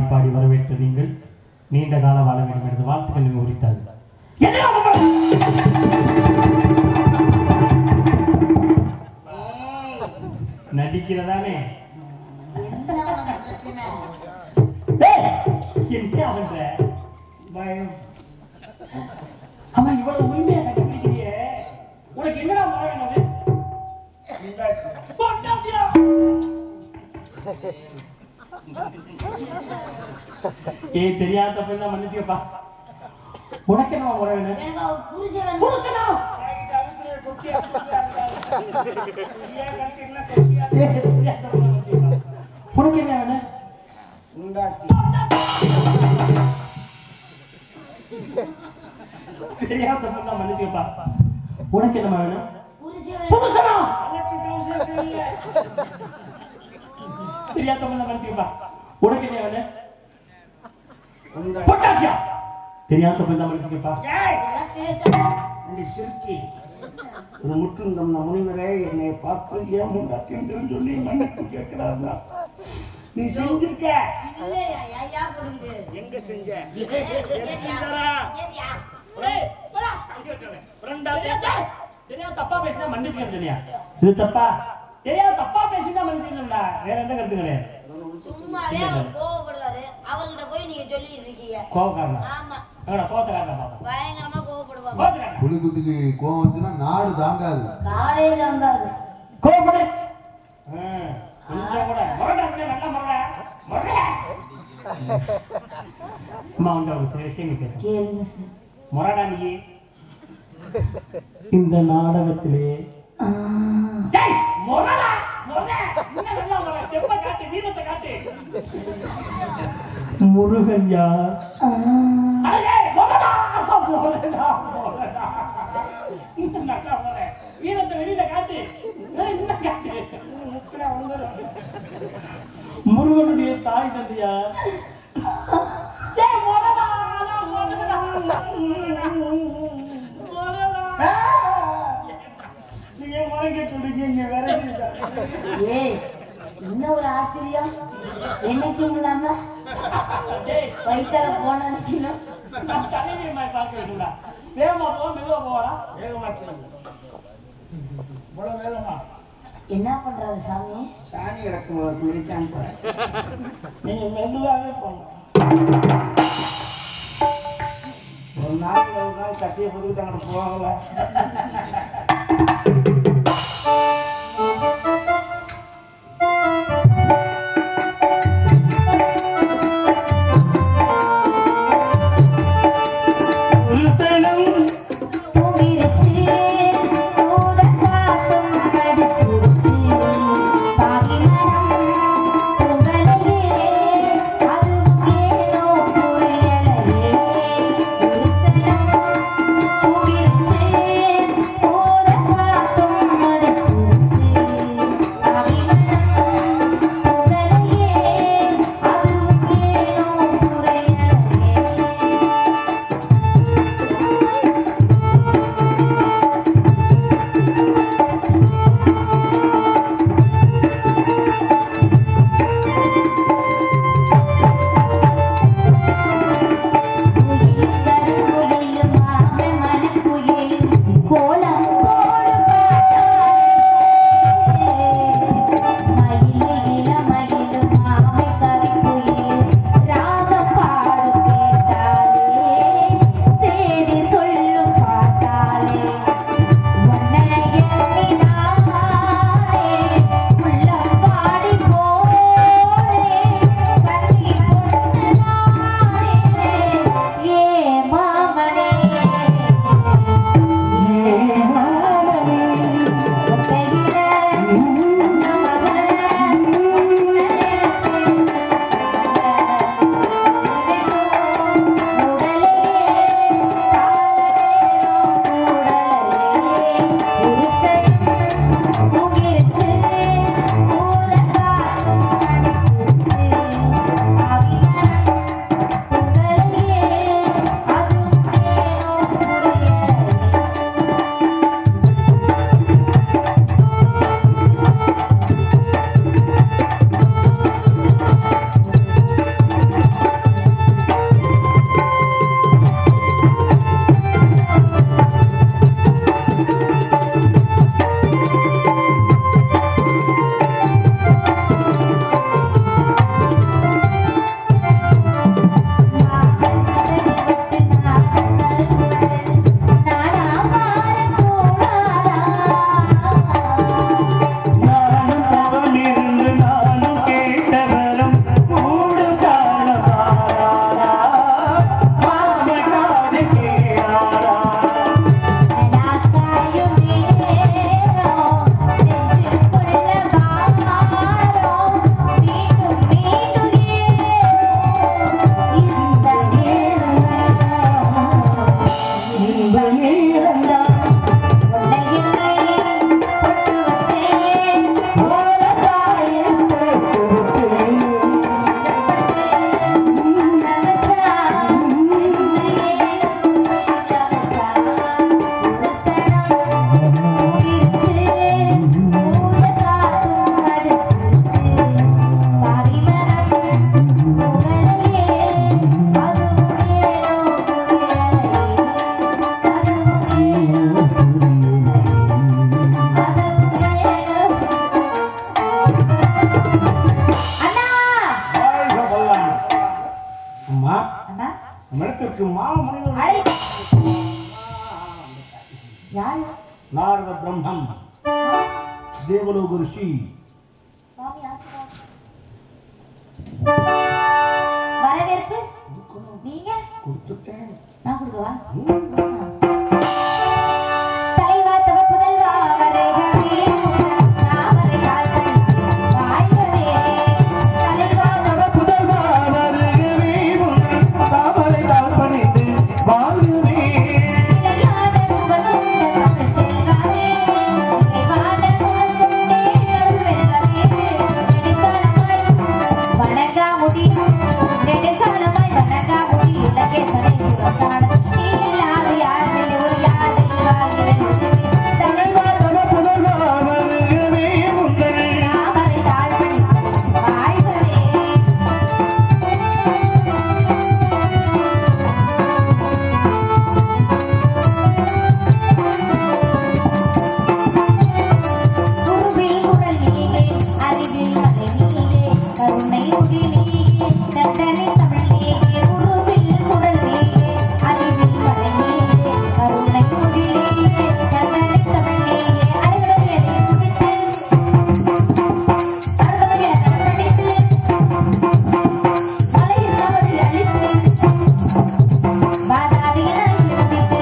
பாடி வரவேற்று நீங்கள் நீண்ட கால வாழ வேண்டும் என்று வாழ்த்துக்கள் உரித்தார்கள். நடிக்கிறதானே அவன் இவ்வளவு உண்மையா கண்டுபிடிக்கிறிய உனக்கு என்னடா மழை வேணது? தெரியாத தப்பு மன்னிச்சுக்கப்பா. உனக்கு என்ன முறை வேணும்? உனக்கு என்ன வேணும்? தெரியாத தப்பு மன்னிச்சுக்கப்பா. உனக்கு என்ன வேணும்? புருஷனா? தெரியாத தப்பு மன்னிச்சுக்கப்பா. உனக்கு என்ன வேணும்? பொட்டாட்டியா? தெரியாத தப்பு மன்னிச்சுக்கப்பா. ஒரு முற்றும் தம் முனிவரே என்னை பார்த்து ஏன் முன்னாட்டியும் தெரிஞ்சொல்லி மன்னிப்பு கேட்கிறாருன்னா நீ செஞ்சிருக்க எங்க செஞ்ச தப்பா பேசினா மன்னிச்சுக்க சொன்னியா? இது தப்பா? தெரியாத தப்பா பேசினா மன்னிச்சுக்கா. வேற எந்த கருத்து கிடையாது. புலிகுத்திக்கு கோவம் வந்துச்சுன்னா நாடு தாங்காது. இந்த நாடகத்திலே முருகன் யார்? வீரத்தை வெளியில காட்டு. முருகனுடைய தாய் தந்தையா? என்ன ஒரு ஆச்சரியம். என்னைக்கும் இல்லாம வயிற்றால போன என்ன பண்றாரு சாமி? சாணி இறக்கும் நீங்க மெதுவாகவே போங்க. ஒரு நாள் கட்டிய பொதுக்கிட்டு அங்கிட்டு போகல. Thank you. மனத்திற்கு மாமுனிவர் யாரு? நாரத பிரம்மம் தேவலோக ரிஷி. சுவாமி ஆசீர்வாதம். வரவேற்பு நீங்க கொடுத்துட்டேன். நான் கொடுக்கவா? தலைவா தவ புதல்வா வரேகவே நாமரை கால்வன் வாய்வரே. தலைவா தவ புதல்வா வரவேகவே தாமரை கால்பணிந்து வாழ்வே. இளையாத புகழுண்ட தமிழ் செல்வமே இளைவாத புகழுண்டே அருள்வெல்வமே. நெடுங்காலமாய் வணங்காமுடி உலகே தலை புறத்தான நீலாது யாரை ஒரு யாரை தலைவா தவ புதல்வா வரவேகவே முந்தனே நாமரை கால்வன் வாய்வரே. குருவில் குரல் நீலே அறிவில் மலை நீலே கருணை முடி நீலே நந்தனை தமிழ் நீலே. குருவில் குரல் நீலே அறிவில் மலை நீலே கருணை முடி நீலே நந்தனை தமிழ் நீலே. அருகடல் எதை குடித்து அருகடல் எதை படித்து மலையில் கவலை அழித்து பாதாதிகளை இழுத்து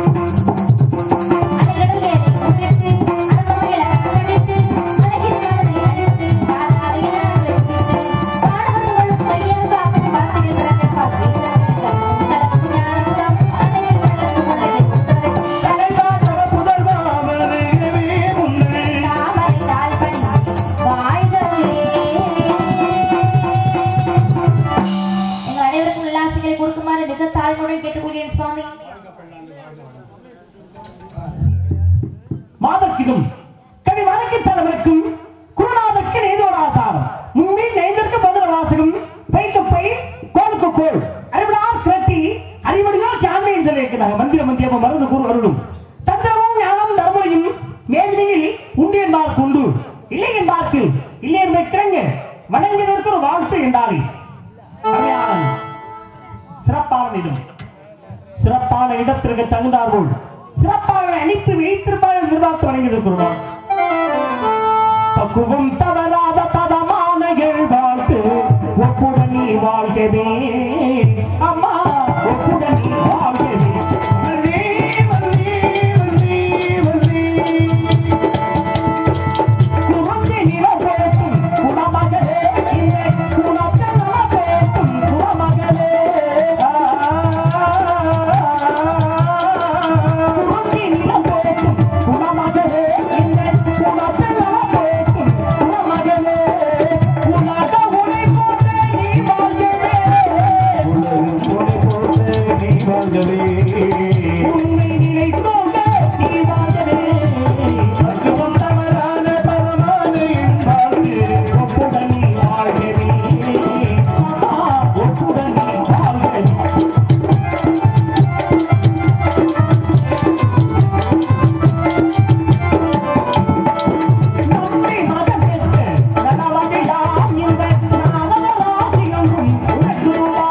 கொடுக்குமாறு மிக தாழ்மையுடன் கேட்டுக்கொள்கிறேன் சுவாமி. மாதர்க்கிதும் கவி வணக்கி செலவிற்கும் குருநாதற்கு நீதோராசாரம் முன்மீன் நெய்தற்கு பதில் வாசகம் பைக்கு பை கோலுக்கு கோல் அறிவிடார் திரட்டி அறிவடியோ சாமியை சொல்லியிருக்கிறாங்க. மந்திர மந்தியமும் மருந்து கூறு அருளும் தந்திரமும் ஞானமும் தர்மொழியும் மேதினியில் உண்டு என்பார்க்கு உண்டு இல்லை என்பார்க்கு இல்லை என்பதை கிழங்கு வணங்கியதற்கு ஒரு வாழ்த்து என்றாரே. சிறப்பான இடத்திற்கு தகுந்தார்கள் சிறப்பாக அனுப்பி வைத்திருப்பார்கள் நிர்வாகத்தை வழங்கியிருக்கிறோம். பக்குவம் தவறாத பதமான வாழ்த்து ஒப்புடன் நீ வாழ்கவே அம்மா ஒப்புடன் நீ வாழ்கவே. வந்தே, வந்தே, வந்தே, வந்தே. குழந்தை நிலம் பேசும் குணமகளே இந்த குணத்தை நலம் பேசும் குணமகளே. குழந்தை நிலம் பேசும் குணமகளே இந்த குணத்தை நலம் பேசும் குணமகளே. உலக ஒளி போட்டு நீ வாழ்கவே உண்மை நிலைத்தோங்க நீ வாழ்கவே. பக்குவம் தவறான பரமான வாழ்வு ஒப்புடன் நீ வாழ்கவே அம்மா ஒப்புடன் நீ வாழ்கவே. நன்றி மகனுக்கு நனவகையாம் இந்த நானவராசியங்கும் உணர்த்துவா.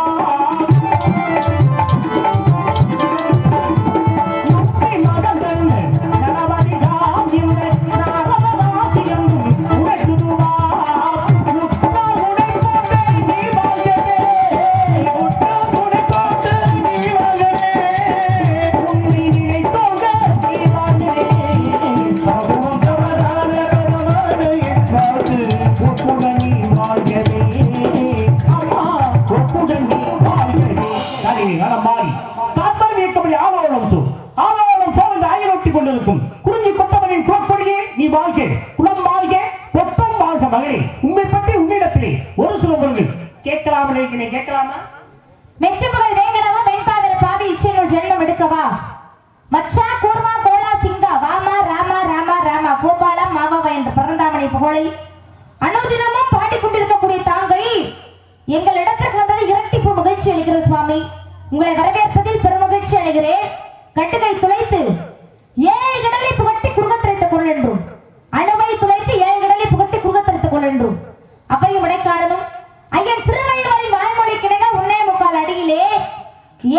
நன்றி மகனுக்கு நனவகையாம் இந்த நானவராசியங்கும் உணர்த்துவா. முத்தா உடைப்போட்டு நீ வாழ்கவே முத்தா உடைப்போட்டு நீ வாழ்கவே. உண்மை நிலைத்தோங்க நீ வாழ்கவே. பகுவம் தவறான பரமான வாழ்வு ஒப்புடன் நீ வாழ்கவே அம்மா ஒப்புடன் நீ வாழ்கவே. சரி நலமாறி தாத்பரியம் இயக்கப்படி ஆலோலம் சொல் ஆலோலம் சொல் என்று ஆயிரொட்டி கொண்டிருக்கும் குறிஞ்சி கொட்டவனின் குலக்கொடியே நீ வாழ்க குலம் வாழ்க கொத்தம் வாழ்க மகளே. உண்மை பற்றி உன்னிடத்திலே ஒரு சில பொருள் கேட்கலாமா இருக்கிறேன் கேட்கலாமா? மெச்சுப்புகள் வேங்கடவா வெண்பாவிர பாவி இச்சைகள் ஜென்மம் எடுக்கவா மச்சா கூர்மா கோலா சிங்கா வாமா ராமா ராமா ராமா கோபாலம் மாமாவா என்ற பரந்தாமனை புகழை அனுதினமும் பாடிக்கொண்டிருக்கக்கூடிய தாங்கள் எங்கள் இடத்திற்கு வந்தது இரட்டிப்பு மகிழ்ச்சி அளிக்கிறது சுவாமி. உங்களை வரவேற்பதில் பெரும் மகிழ்ச்சி அடைகிறேன். கட்டுகை துளைத்து 7 கடலை புகட்டி குறுகத்தரித்த குரல் என்றும் அணுவை துளைத்து 7 கடலை புகட்டி குறுகத்தரித்த குரல் என்றும் அவையும் இடைக்காரனும் ஐயன் திருவள்ளுவரின் வாய்மொழி கிணங்க 1.25 அடியிலே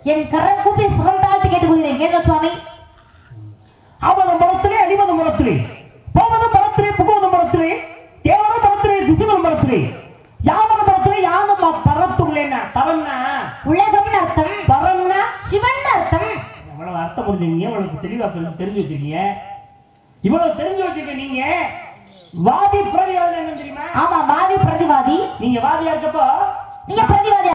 என் கரம் கூப்பி சிரம் தாழ்த்தி கேட்டுக்கொள்கிறேன். கேட்க சுவாமி. ஆவதும் மரத்திலே அழிவதும் மரத்திலே போவதும் மரத்திலே புகுவதும் மரத்திலே தேவனும் மரத்திலே திசுவனும் மரத்திலே யாவரும் மரத்திலே யானும் பரத்துள்ளேன்னா தரம்னா உலகம்னு அர்த்தம், பரம்னா சிவன் அர்த்தம். எவ்வளவு அர்த்தம் புரிஞ்சுங்க, எவ்வளவு தெளிவா தெரிஞ்சு வச்சிருக்கீங்க. இவ்வளவு தெரிஞ்சு வச்சிருக்க நீங்க வாதி பிரதிவாதி என்ன தெரியுமா? ஆமா, வாதி பிரதிவாதி. நீங்க வாதியா இருக்கப்போ நீங்க பிரதிவாதியா